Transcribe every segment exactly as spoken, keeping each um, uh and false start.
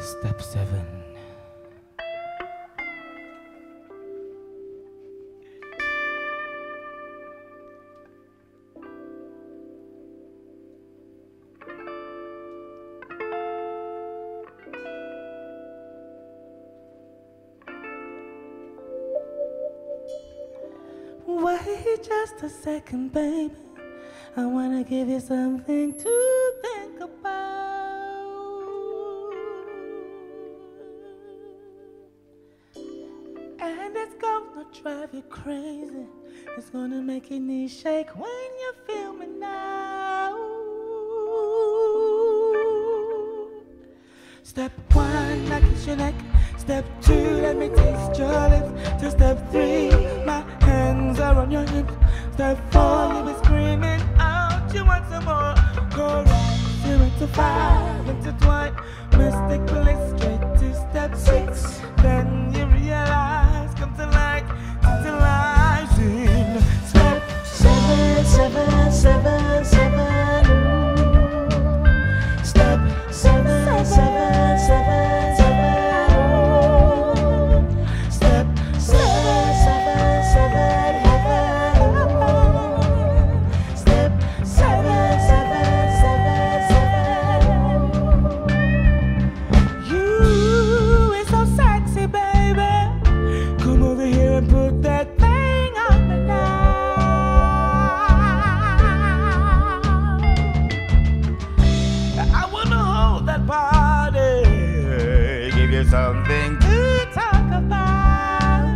Step seven. Wait just a second, baby. I wanna give you something to think about. And it's gonna drive you crazy. It's gonna make your knees shake when you feel me now. Step one, I kiss your neck. Step two, let me taste your lips. To step three, my hands are on your hips. Step four, you be screaming out, you want some more. Chorus, zero to five, intertwine, mystic bliss, straight to step six. Then you realize, come to light, tantalizing. Step seven, seven, seven, seven. Step seven, seven, seven, seven. Something to talk about.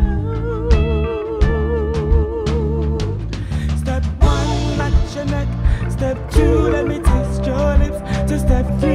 Step one, match your neck. Step two, let me taste your lips. To step three.